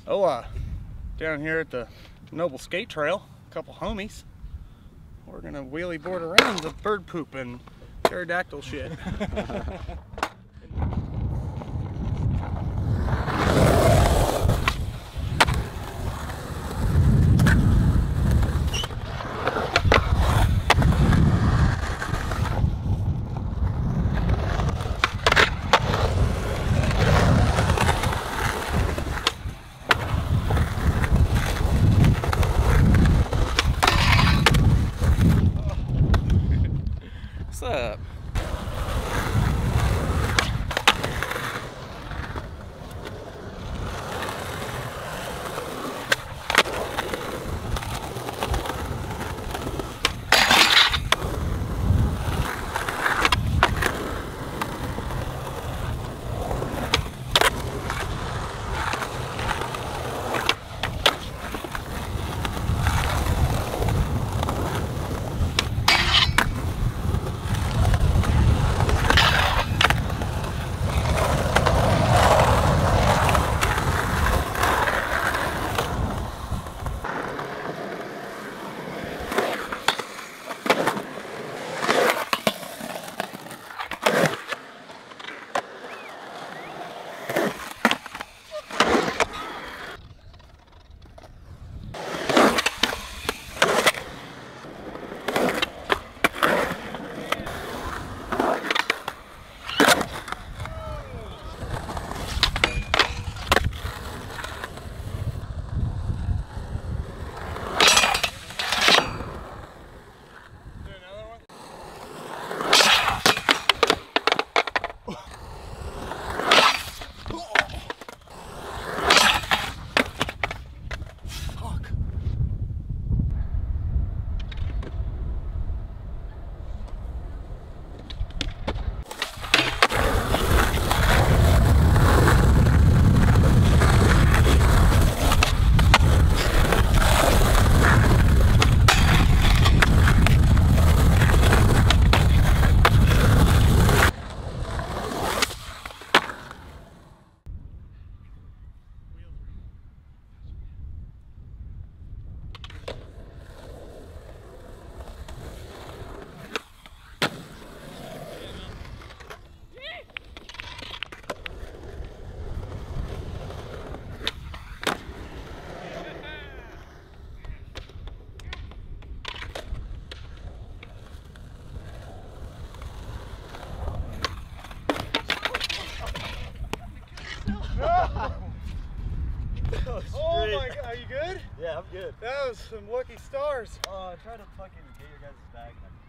Down here at the Noble Skate Trail, a couple homies. We're gonna wheelie board around the bird poop and pterodactyl shit. What's up? Oh my god, are you good? Yeah, I'm good. That was some lucky stars. I tried to fucking get your guys' bag and